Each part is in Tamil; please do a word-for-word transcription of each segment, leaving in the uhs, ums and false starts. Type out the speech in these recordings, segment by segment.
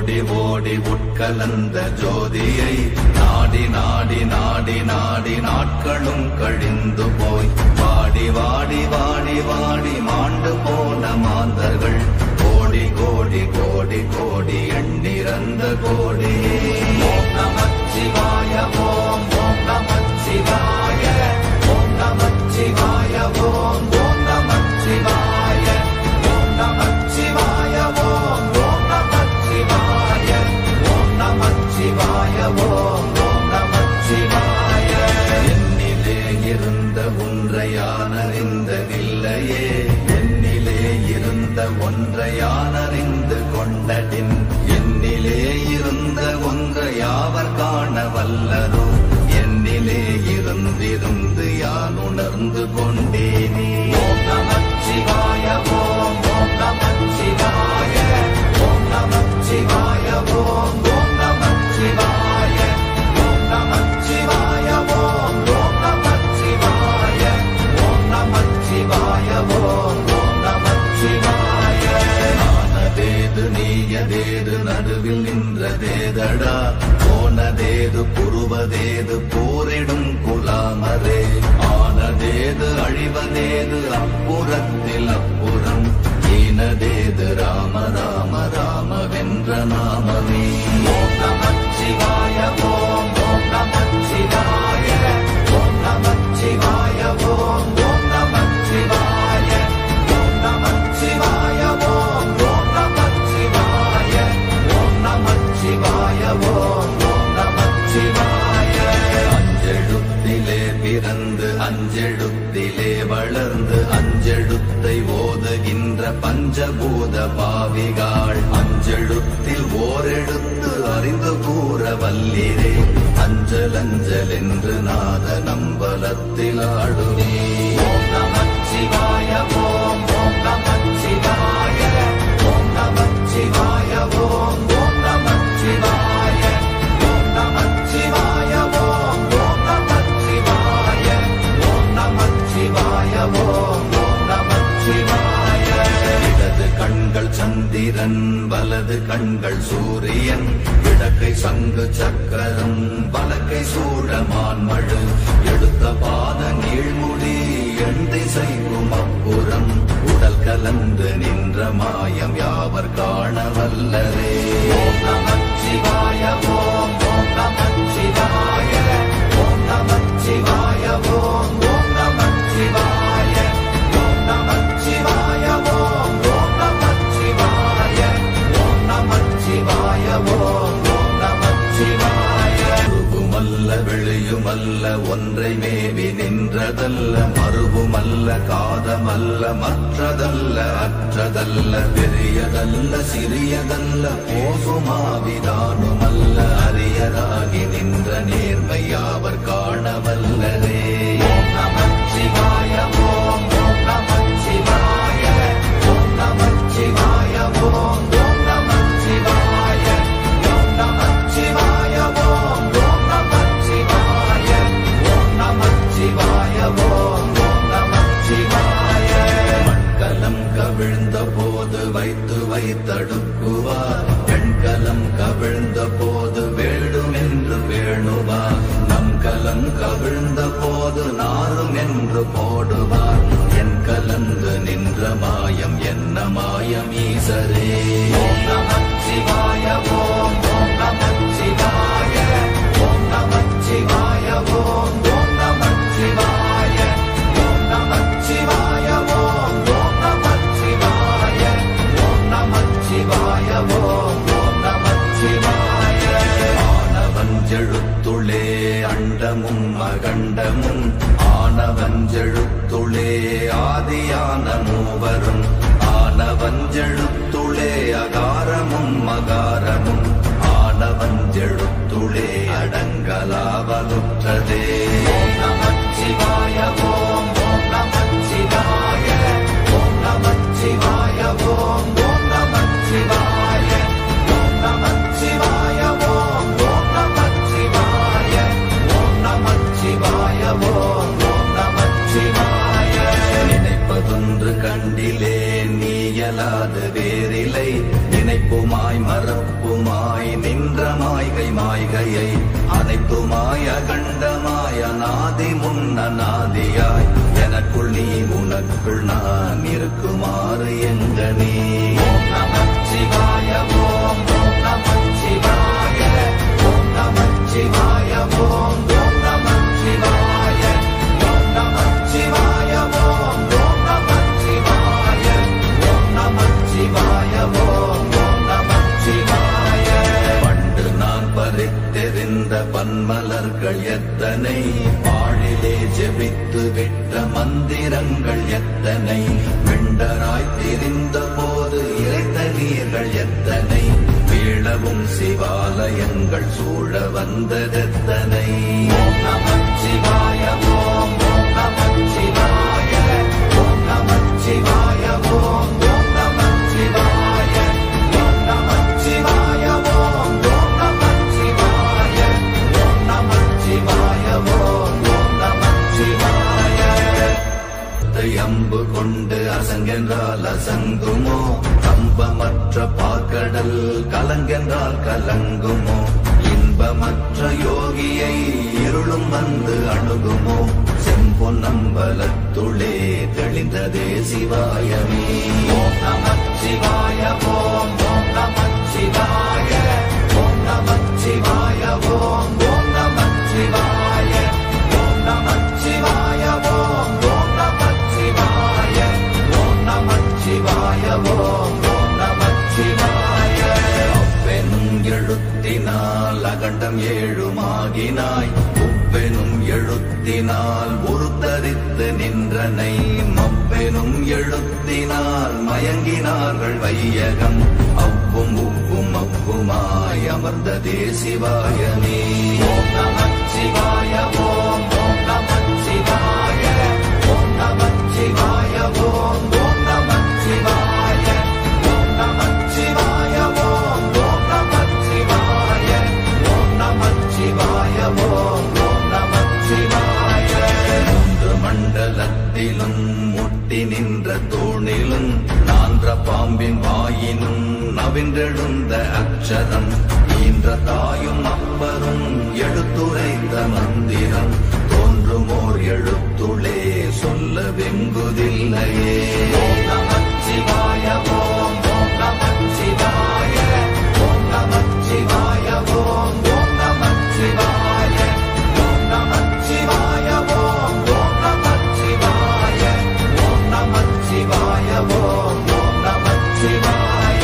ஓடி ஓடி உட்கலந்த ஜோதியை நாடி நாடி நாடி நாடி நாட்களும் கழிந்து போய் வாடி வாடி வாடி வாடி மாண்டு போன மாந்தர்கள் கோடி கோடி கோடி கோடி எண்ணிறந்த கோடி. ஓம் நமச்சிவாய ஓம் ஓம் நமச்சிவாய ஓம் நமச்சிவாய ஓம் ஓம் நமச்சிவாய ஓம் நமச்சிவாய ஓம் ஓம் நமச்சிவாய ஓம் நமச்சிவாய ஓம் ஓம் நமச்சிவாய. என்னிலே இருந்த ஒன்றையானறிந்ததில்லையே என்னிலே இருந்த ஒன்றையானறிந்து கொண்டடின் என்னிலே இருந்த ஒன்றை யாவர் காண வல்லரோ என்னிலே இருந்திருந்து யான் உணர்ந்து கொண்டேனே. ஓம் நமச்சிவாய ஓம் ஓம் நமச்சிவாய ஓம் நமச்சிவாய ஓம் ஓம் நமச்சிவாய ஓம் நமச்சிவாய ஓம் ஓம் நமச்சிவாய ஓம் நமச்சிவாய ஓம் ஓம் நமச்சிவாய. ஆனதேது நீயதேது நடுவில் நின்றதேதடா போனதேது புருவதேது போரிடும் குலாமரே ஆனதேது அழிவதேது அப்புறத்தில் அப்புறம் ஈனதேது ராம ராம ராம வென்ற நாமமே. ஓம் நமச்சிவாய ஓம் ஓம் நமச்சிவாய ஓம் நமச்சிவாய ஓம் ஓம் நமச்சிவாய ஓம் நமச்சிவாய ஓம் ஓம் நமச்சிவாய ஓம் நமச்சிவாய ஓம் ஓம் நமச்சிவாய. அஞ்செழுத்திலே பிறந்து அஞ்செழுத்திலே வளர்ந்து அஞ்செழுத்தை ஓதுகின்ற பஞ்சபூத பாவிகாள் அஞ்செழுத்தில் ஓரெழுத்து அறிந்து கூற வல்லிரே அஞ்சல் அஞ்சல் என்று நாத நம்பலத்தில் ஆடுவே. ஓம் நமச்சிவாய ஓம் ஓம் நமச்சிவாய ஓம் நமச்சிவாய ஓம் ஓம் நமச்சிவாய ஓம் நமச்சிவாய ஓம் ஓம் நமச்சிவாய ஓம் நமச்சிவாய ஓம் ஓம் நமச்சிவாய. இடது கண்கள் சந்திரன் வலது கண்கள் சூரியன் இடக்கை சங்கு சக்கரம் வலக்கை சூழமான் மழு எடுத்த பாத நீழ்முடி எண் திசைக்கும் அப்புறம் உடல் கலந்து நின்ற மாயம் யாவர் காண வல்லரே. ஓம் நமச்சிவாய ஓம் ஓம் நமச்சிவாய ஓம் நமச்சிவாய ஓம் ஓம் நமச்சிவாய ஓம் நமச்சிவாய ஓம் ஓம் நமச்சிவாய ஓம் நமச்சிவாய ஓம் ஓம் நமச்சிவாய. உருவுமல்ல வெளியுமல்ல ஒன்றை மேவி நின்றதல்ல மறுவுமல்ல காதமல்ல மற்றதல்ல அற்றதல்ல பெரியதல்ல சிறியதல்ல போகுமாவிதானுமல்ல அரியராகி நின்ற நேர்மை யாவர் காண வல்லரே. ஓம் நமச்சிவாய ஓம் ஓம் நமச்சிவாய ஓம் நமச்சிவாய ஓம் ஓம் நமச்சிவாய ஓம் நமச்சிவாய ஓம் ஓம் நமச்சிவாய ஓம் நமச்சிவாய ஓம் ஓம் நமச்சிவாய. மண்கலம் கவிழ்ந்த போது வைத்து வைத்தடுக்குவார் பெண்கலம் கவிழ்ந்த போது வேண்டும் என்று வேணுவார் நம் கலம் கவிழ்ந்த போது நாரும் என்று போடுவார் என் கலந்து நின்ற மாயம் என்ன மாயம் ஈசரே. ஓம் நமச்சிவாய ஓம் ஓம் நமச்சிவாய ஓம் நமச்சிவாய ஓம் ஓம் நமச்சிவாய ஓம் நமச்சிவாய ஓம் ஓம் நமச்சிவாய ஓம் நமச்சிவாய ஓம் ஓம் நமச்சிவாய. ஆனவஞ்செழுத்துளே அண்டமும் அகண்டமும் ஆனவஞ்செழுத்துளே ஆதியான மூவரும் ஆனவஞ்செழுத்துளே அகாரமும் மகாரமும் ஆனவஞ்செழுத்துளே அடங்கலாவலுற்றதே. ஓம் நமச்சிவாய ஓம் ஓம் நமச்சிவாய ஓம் நமச்சிவாய ஓம் ஓம் நமச்சிவாய ஓம் நமச்சிவாய ஓம் ஓம் நமச்சிவாய ஓம் நமச்சிவாய ஓம் ஓம் நமச்சிவாய. நினைப்பதொன்று கண்டிலே நீயலாது வேறில்லை நினைப்புமாய் மறப்புமாய் வாழ்க்கை மாய்கையை அனைத்துமாய கண்டமாய நாதி முன்ன நாதியாய் எனக்குள் நீ உனக்குள் நான் இருக்குமாறு எங்க நீ. ஓம் நமச்சிவாய ஓம் ஓம் நமச்சிவாய ஓம் நமச்சிவாய ஓம் ஓம் நமச்சிவாய ஓம் நமச்சிவாய ஓம் ஓம் நமச்சிவாய ஓம் நமச்சிவாய ஓம் ஓம் நமச்சிவாய. பண்டு நான் பறித்தெறிந்த பன்மலர்கள் எத்தனை, பாழிலே ஜெபித்து விட்ட மந்திரங்கள் எத்தனை, வெண்டராய் தெரிந்த போது இறைத்த நீர்கள் எத்தனை, வீழவும் சிவாலயங்கள் சூழ வந்ததெத்தனை. ஓம் நமச்சிவாய ஓம் ஓம் நமச்சிவாய ஓம் நமச்சிவாய ஓம் ஓம் நமச்சிவாய ஓம் நமச்சிவாய ஓம் ஓம் நமச்சிவாய ஓம் நமச்சிவாய ஓம் ஓம் நமச்சிவாய. அம்பு கொண்டு அசங்கென்றால் அசங்குமோ, கம்பமற்ற பாக்கடல் கலங்கென்றால் கலங்குமோ, இன்பமற்ற யோகியை இருளும் வந்து அணுகுமோ, செம்பொன்னம்பலத்துளே தெளிந்ததே சிவாயமே. ஓம் நமச்சிவாய ஓம் ஓம் நமச்சிவாய ஓம் நமச்சிவாய ஓம் ஓம் நமச்சிவாய ஓம் நமச்சிவாய ஓம் ஓம் நமச்சிவாய ஓம் நமச்சிவாய ஓம் ஓம் நமச்சிவாய. அப்பெனும் எழுத்தினால் அகண்டம் ஏழுமாகினாய், உப்பெனும் எழுத்தினால் உருத்தரித்து நின்றனை, மப்பெனும் எழுத்தினால் மயங்கினார்கள் வையகம், அவ்வும் உப்பும் அப்புமாய் அமர்ந்ததே சிவாயமே. ஓம் நமச்சிவாய ஓம் ஓம் நமச்சிவாய ஓம் நமச்சிவாய ஓம் ஓம் நமச்சிவாய ஓம் நமச்சிவாய ஓம் ஓம் நமச்சிவாய ஓம் நமச்சிவாய ஓம் ஓம் நமச்சிவாய. மூன்று மண்டலத்திலும் முட்டி நின்ற தூணிலும் நான்ற பாம்பின் வாயினும் நவின்றெழுந்த அக்ஷரம், ஈன்ற தாயும் அப்பரும் எடுத்துரைத்த மந்திரம், தோன்றுமோர் எழுத்துளே சொல்ல வெங்குதில்லையே. ஓம் நமச்சிவாய ஓம் ஓம் நமச்சிவாய ஓம் நமச்சிவாய ஓம் ஓம் நமச்சிவாய ஓம் நமச்சிவாய ஓம் ஓம் நமச்சிவாய ஓம் நமச்சிவாய ஓம் ஓம் நமச்சிவாய.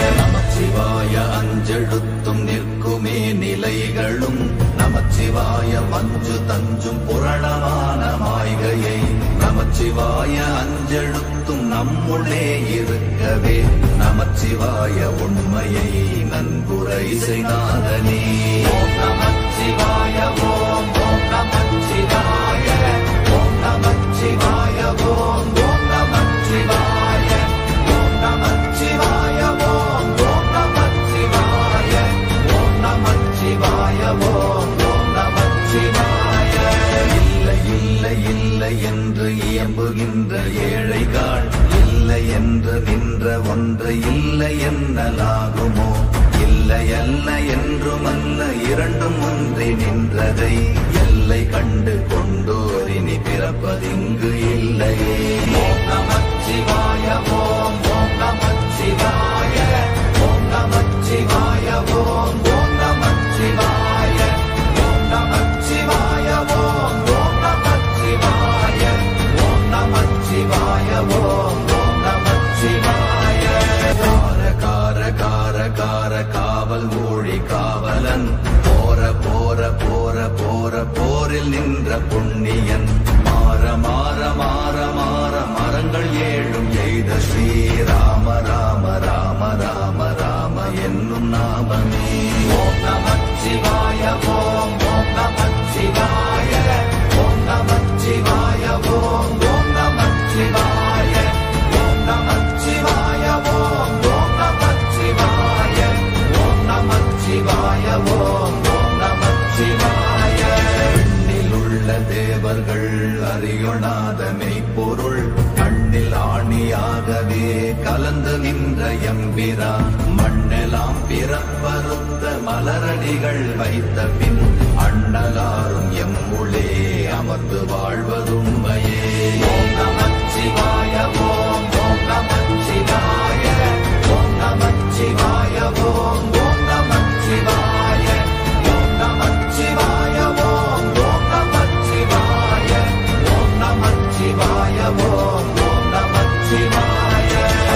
நமச்சிவாய அஞ்செழுத்தும் நிற்குமே நிலைகளும், நமச்சிவாய மஞ்சு தஞ்சும் புரணமான மாய்கையை, நமச்சிவாய அஞ்செழுத்தும் நம்முள்ளே இருக்கவே, நமச்சிவாய உண்மையை நன்குரை செய்நாதனே. ஓம் நமச்சிவாய ஓம் ஓம் நமச்சிவாய ஓம் நமச்சிவாய ஓம் ஓம் நமச்சிவாய ஓம் நமச்சிவாய ஓம் ஓம் நமச்சிவாய ஓம் நமச்சிவாய ஓம் ஓம் நமச்சிவாய. இல்லை இல்லை இல்லை என்று இயம்புகின்ற ஏழைகாள், இல்லை என்று நின்ற ஒன்று இல்லை என்னலாகுமோ, இல்லை அல்ல என்றுமல்ல இரண்டும் ஒன்றி நின்றதை, எல்லை கண்டு கொண்டோரினி பிறப்பதிங்கு இல்லையே. ஓம் நமச்சிவாய ஓம் ஓம் நமச்சிவாய ஓம் நமச்சிவாய ஓம் ஓம் நமச்சிவாய ஓம் நமச்சிவாய ஓம் ஓம் நமச்சிவாய ஓம் நமச்சிவாய ஓம் ஓம் நமச்சிவாய. கார கார கார கார காவல் ஊழி காவலன், போர போர போர போர போரில் நின்ற புண்ணியன், மாற மாற மாற மாற மரங்கள் ஏழும் எய்த ஸ்ரீராம ராம ராம ராம ராம என்னும் நாமமே. ஓம் நமச்சிவாய ஓம் ஓம் நமச்சிவாய ஓம் நமச்சிவாய ஓம் ஓம் நமச்சிவாய ஓம் நமச்சிவாய ஓம் ஓம் நமச்சிவாய ஓம் நமச்சிவாய ஓம் ஓம் நமச்சிவாய. பெண்ணிலுள்ள தேவர்கள் அறியொணாத மெய்ப்பொருள் கண்ணில் ஆணியாகவே கலந்து நின்ற எம்பிரா மண்ணெல்லாம் பிறப்பறுத்த மலரடிகள் வைத்த பின் அண்ணலாரும் எம்முளே அமர்ந்து வாழ்வதுண்மையே. ஓம் நமச்சிவாய ஓம் ஓம் நமச்சிவாய ஓம் நமச்சிவாய ஓம் ஓம் நமச்சிவாய ஓம் நமச்சிவாய ஓம் ஓம் நமச்சிவாய ஓம் நமச்சிவாய ஓம் ஓம் நமச்சிவாய.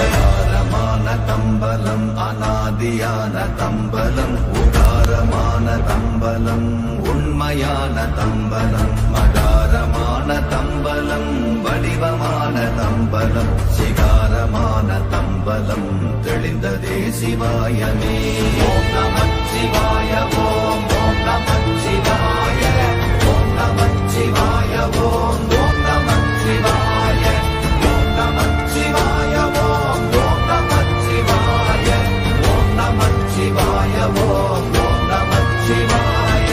அகாரமான தம்பலம் அநாதியான தம்பலம் உகாரமான தம்பலம் உண்மையான தம்பலம் மகாரமான தம்பலம் வடிவமான தம்பலம் சிகாரமான தம்பலம் தெளிந்ததே சிவாயமே. ஓம் நமச்சிவாய ஓம் ஓம் நமச்சிவாய ஓம் நமச்சிவாய ஓம் ஓம் நமச்சிவாய ஓம் நமச்சிவாய ஓம் ஓம் நமச்சிவாய ஓம் நமச்சிவாய ஓம் ஓம் நமச்சிவாய.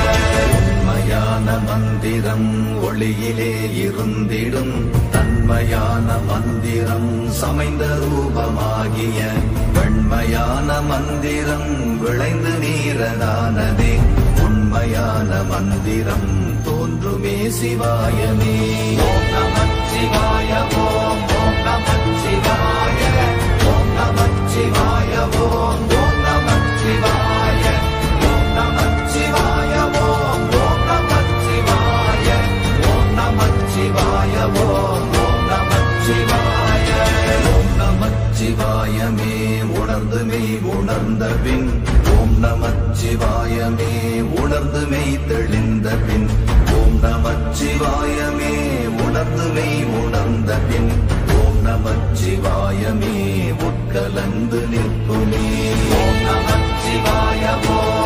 உண்மையான மந்திரம் ஒளியிலே இருந்திடும் தன்மையான மந்திரம் சமைந்த ரூபமாகிய வெண்மையான மந்திரம் விளைந்து நீரதானதே உண்மையான மந்திரம் தோன்றுமே சிவாயமே. ஓம் நமச்சிவாய ஓம் ஓம் நமச்சிவாய ஓம் நமச்சிவாய ஓம் ஓம் நமச்சிவாய ஓம் நமச்சிவாய ஓம் ஓம் நமச்சிவாய ஓம் நமச்சிவாய ஓம் ஓம் நமச்சிவாய. ஓம் நமச்சிவாயமே உணர்ந்து மெய் உணர்ந்த பின் ஓம் நமச்சிவாயமே உணர்ந்து மெய் தெளிந்த பின் ஓம் நமச்சிவாயமே உணர்ந்து மெய் உணர்ந்த பின் ஓம் நமச்சிவாயமே உட்கலந்து நிற்குமே. ஓம் நமச்சிவாய ஓம்